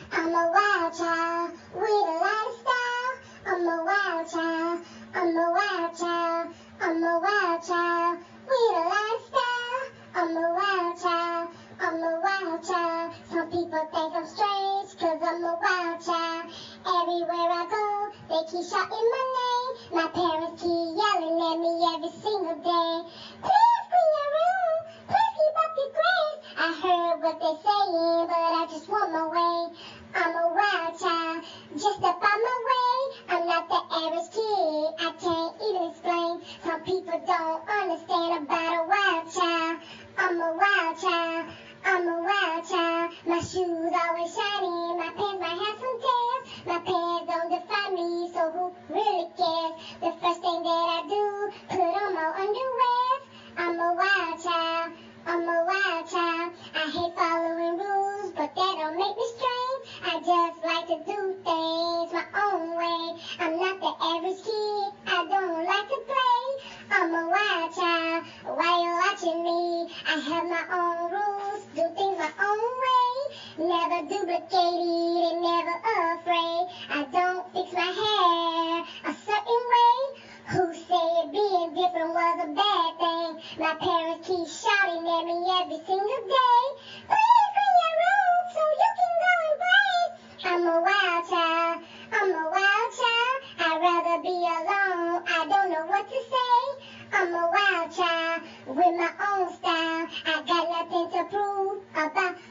I'm a wild child with a lot of style. I'm a wild child. I'm a wild child. I'm a wild child with a lot of style. I'm a wild child. I'm a wild child. Some people think I'm strange, cause I'm a wild child. Everywhere I go, they keep shouting my name. My parents keep yelling at me every single day. Please clean your room. Please keep up your grades. I heard what they're saying, but I just want my way. I'm a wild child, just up on my way. I'm not the average kid, I can't even explain. Some people don't understand about a wild child. I'm a wild child, I'm a wild child. My shoes always shining, my pants might have some tears. My pants don't define me, so who really cares? The first thing that I do, put on my underwear. I'm a wild child, I'm a wild child. I hate following rules, but that don't make me strange. I just like to do things my own way. I'm not the average kid, I don't like to play. I'm a wild child, why you watching me? I have my own rules, do things my own way. Never duplicated and never afraid. I don't fix my hair a certain way. Who said being different was a bad thing? My parents keep shouting at me every single day. Please clean your room so you can go and play. I'm a wild child, I'm a wild child. I'd rather be alone, I don't know what to say. I'm a wild child with my own style. I got nothing to prove about